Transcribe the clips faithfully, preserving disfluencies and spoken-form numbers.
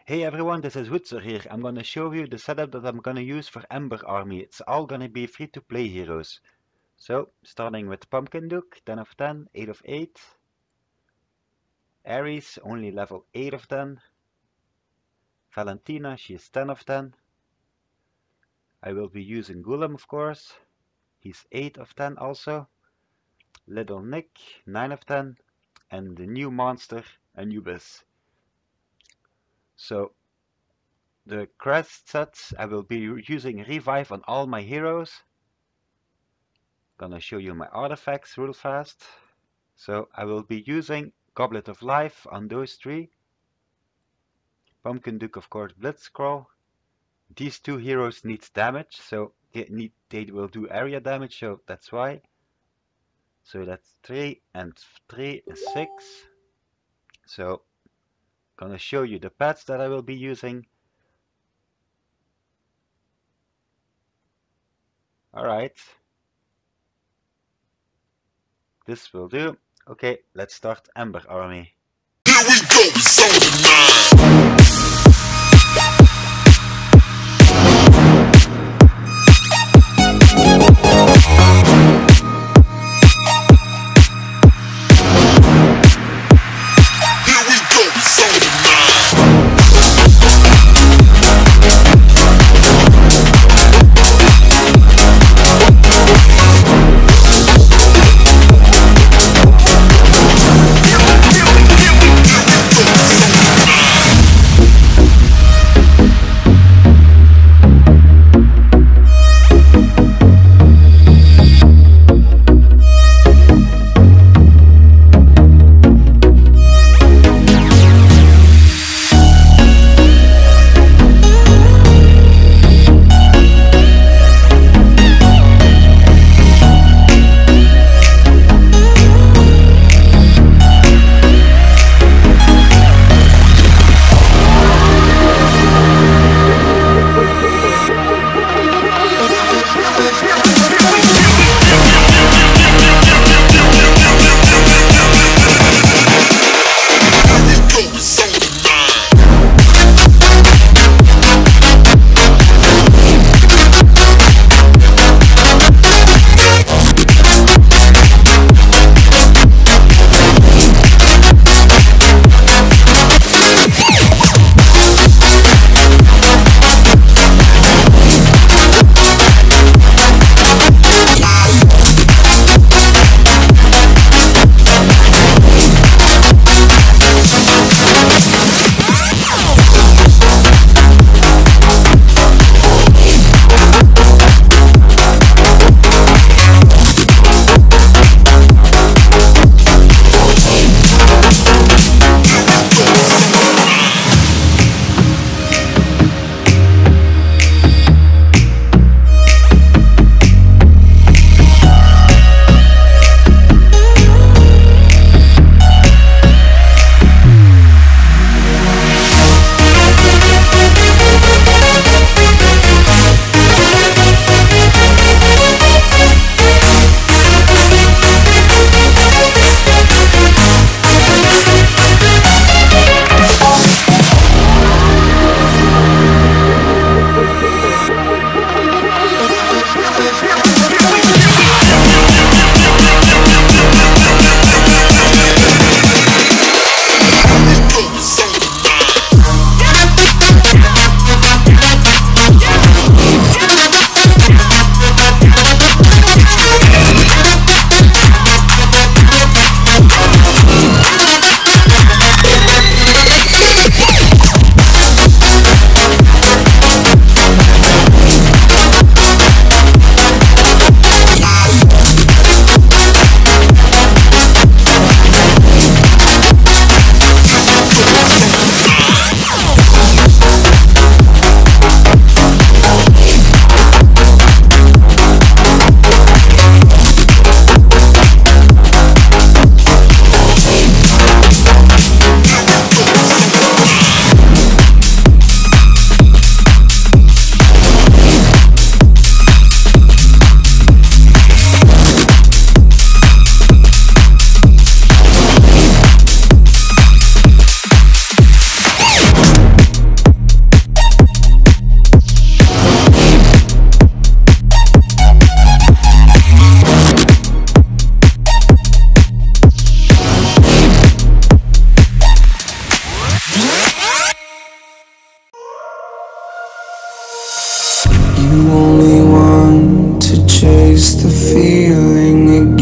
Hey everyone, this is Witzer here. I'm gonna show you the setup that I'm gonna use for Ember Army. It's all gonna be free to play heroes. So, starting with Pumpkin Duke, ten of ten, eight of eight. Ares, only level eight of ten. Valentina, she is ten of ten. I will be using Golem, of course. He's eight of ten also. Little Nick, nine of ten. And the new monster, Anubis. So, the crest sets, I will be using Revive on all my heroes. Gonna show you my artifacts real fast. So I will be using Goblet of Life on those three. Pumpkin Duke, of course, Blitzcrawl. These two heroes need damage, so they need they will do area damage, so that's why. So that's three and three is six. So gonna show you the pets that I will be using. Alright. This will do. Okay, let's start Ember Army. Here we go, it's on the nine.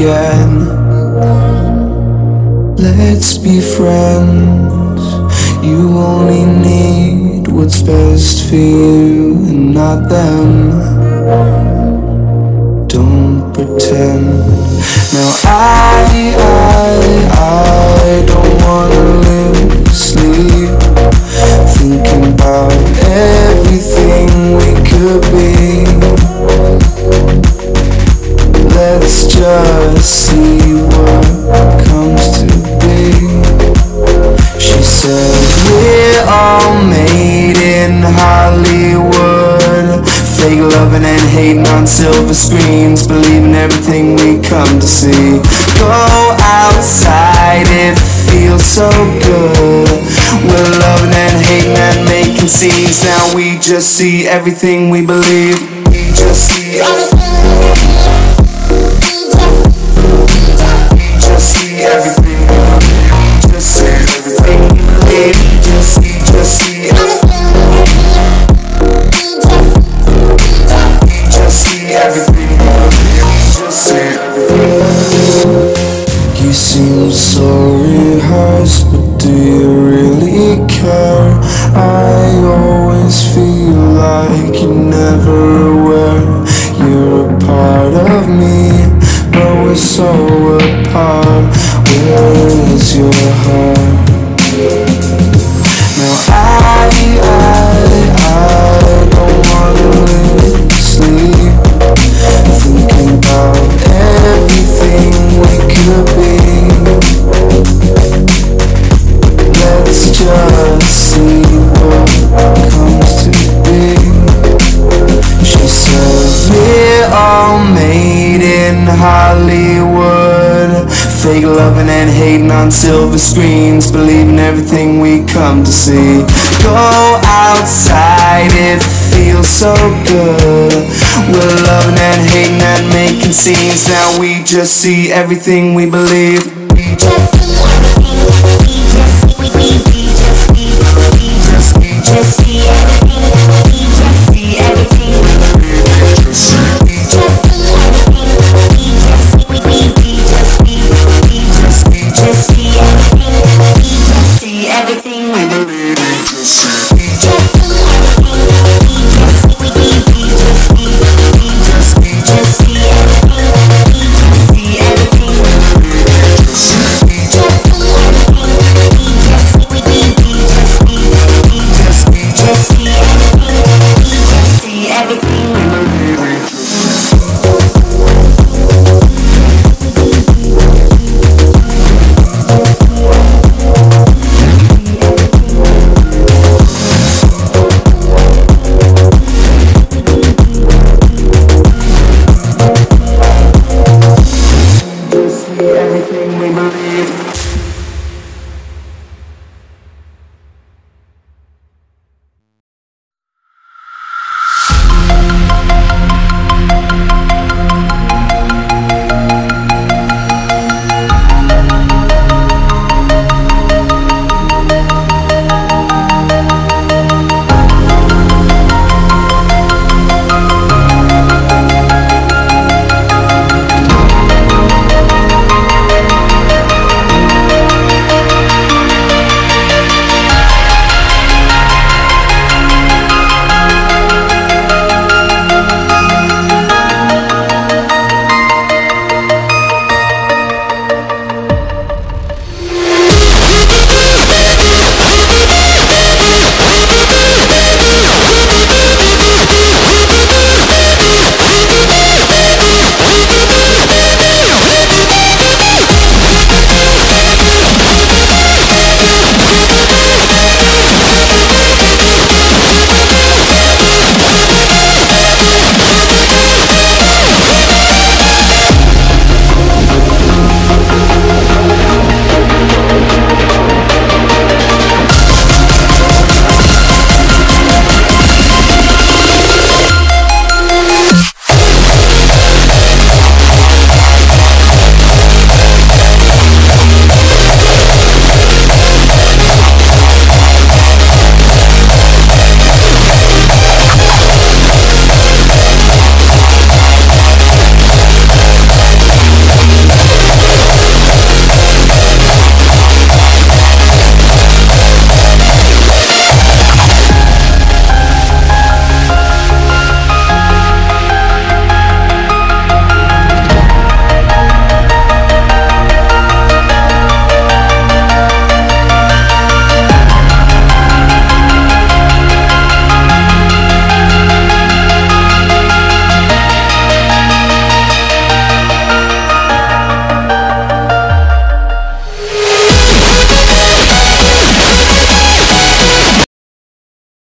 again. Let's be friends. You only need what's best for you and not them. Don't pretend. Now I, I, I don't wanna lose sleep, thinking about everything we could be. Let's just see what comes to be. She said, we're all made in Hollywood, fake loving and hating on silver screens, believing everything we come to see. Go outside, it feels so good. We're loving and hating and making scenes. Now we just see everything we believe. We just see everything. We just see everything. We just see everything we believe. Just see, just see everything. We just see everything we believe. Just see everything. You seem so rehearsed, but do you really care? I always feel like you're never aware. You're a part of me, but we're so apart. Where is your heart? Now I, I, I don't wanna lose sleep, thinking about everything we could be. Let's just see what comes to be. She said, we're all made in Hollywood, fake loving and hating on silver screens, believing everything we come to see. Go outside, it feels so good. We're loving and hating and making scenes. Now we just see everything we believe. We just see everything.